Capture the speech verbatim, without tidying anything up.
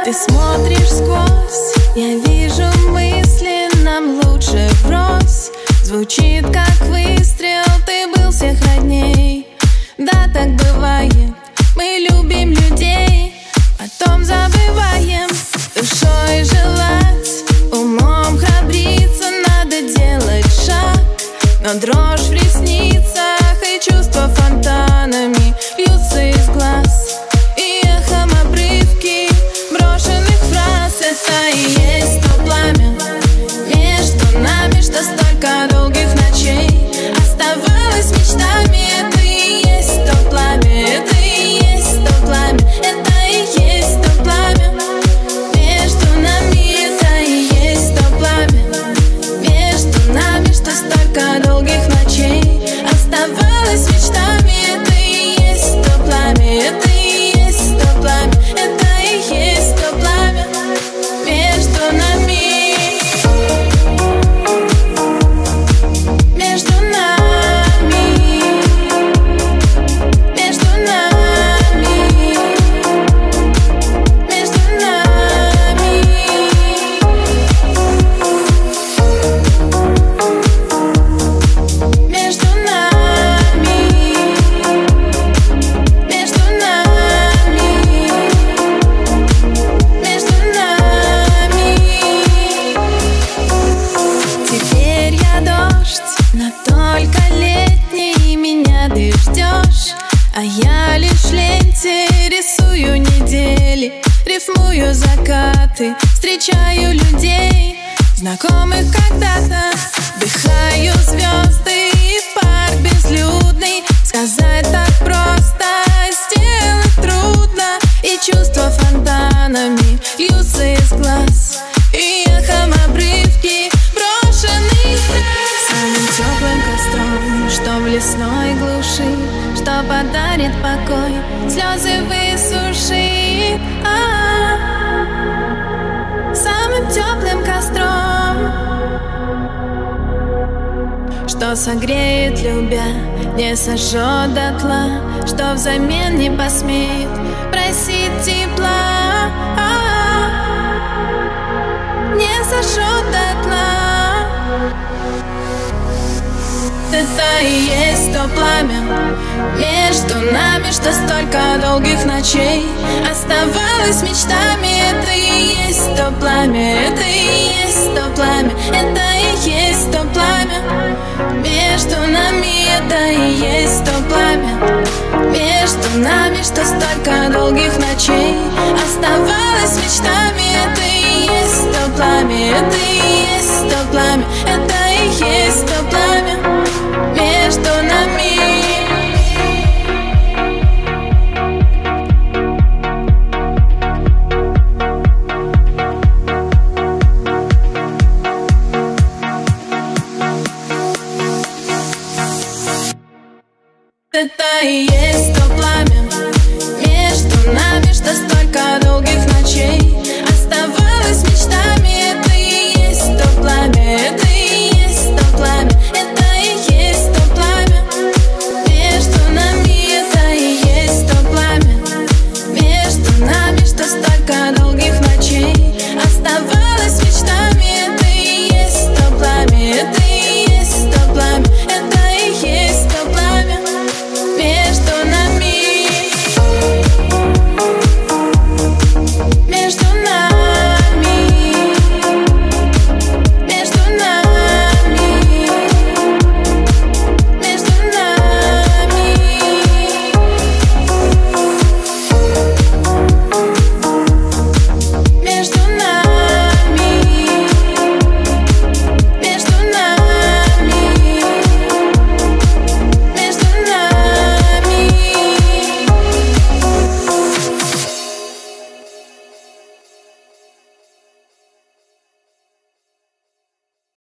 Ты смотришь сквозь, я вижу мысли, нам лучше врозь. Звучит как выстрел, ты был всех родней. Да, так бывает, мы любим людей, потом забываем. Душой желать, умом храбриться, надо делать шаг. Но дрожь в ресницах и чувства фонтанами льются из глаз. И эхом обрывки брошенных фраз. Это и есть то пламя между нами, что столько долгих ночей оставалось мечтами. Это и есть то пламя, это и есть то пламя, это и есть то пламя между нами. Это и есть то пламя между нами, что столько долгих ночей оставалось мечтами. Это и есть то пламя, это и есть то пламя, это и есть то пламя между нами. Между нами, между нами, между нами. Между нами, между нами, между нами. Теперь я дождь, но только летний, меня ты ждешь, а я лишь ленте рисую недели, рифмую закаты, встречаю людей, знакомых когда-то, вдыхаю звезды и парк безлюдный. Сказать так просто, сделать трудно, и чувства фонтанами льются из глаз. И эхом обрывки брошенных фраз. Самым теплым костром, что в лесной глуши, что подарит покой, слезы высушит. А-а-а. Самым теплым костром, что согреет, любя, не сожжет дотла, что взамен не посмеет просить тепла. Не сожжет дотла. Это и есть то пламя между нами, что столько долгих ночей оставалось мечтами. Это и есть то пламя, это и есть то пламя, это и есть то пламя между нами. Это и есть то пламя между нами, что столько долгих ночей оставалось мечтами. Это и есть то пламя, это и